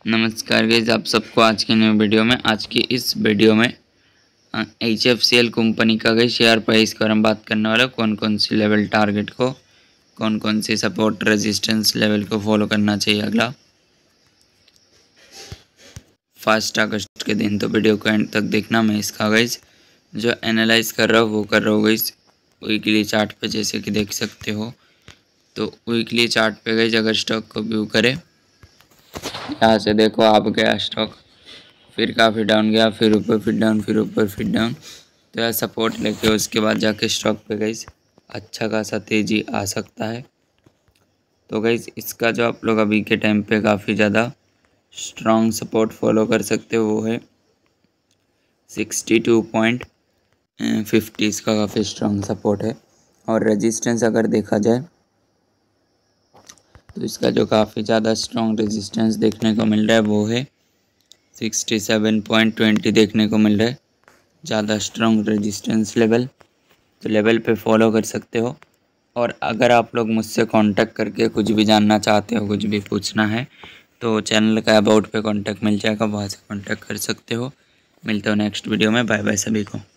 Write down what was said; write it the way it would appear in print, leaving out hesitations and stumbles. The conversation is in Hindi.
नमस्कार गाइस, आप सबको आज की नई वीडियो में इस वीडियो में HFCL कंपनी का गई शेयर प्राइस के बारे में बात करने वाला। कौन कौन सी लेवल टारगेट को, कौन कौन सी सपोर्ट रेजिस्टेंस लेवल को फॉलो करना चाहिए अगला 1 अगस्त के दिन। तो वीडियो को एंड तक देखना। मैं इसका गाइस जो एनालाइज कर रहा हूँ वो कर रहा हूँ गाइस वीकली चार्ट पे, जैसे कि देख सकते हो। तो वीकली चार्ट पे गाइस अगर स्टॉक को व्यू करें, यहाँ से देखो आप गया स्टॉक, फिर काफ़ी डाउन गया, फिर ऊपर फिर डाउन, फिर ऊपर फिर डाउन। तो यह सपोर्ट लेके उसके बाद जाके स्टॉक पे गाइस अच्छा खासा तेज़ी आ सकता है। तो गाइस इसका जो आप लोग अभी के टाइम पे काफ़ी ज़्यादा स्ट्रॉन्ग सपोर्ट फॉलो कर सकते हो वो है 62.50। इसका काफ़ी स्ट्रॉन्ग सपोर्ट है। और रेजिस्टेंस अगर देखा जाए तो इसका जो काफ़ी ज़्यादा स्ट्रॉन्ग रेजिस्टेंस देखने को मिल रहा है वो है 67.20 देखने को मिल रहा है, ज़्यादा स्ट्रॉन्ग रेजिस्टेंस लेवल। तो लेवल पे फॉलो कर सकते हो। और अगर आप लोग मुझसे कांटेक्ट करके कुछ भी जानना चाहते हो, कुछ भी पूछना है, तो चैनल का अबाउट पे कांटेक्ट मिल जाएगा, वहाँ से कांटेक्ट कर सकते हो। मिलते हो नेक्स्ट वीडियो में। बाय बाय सभी को।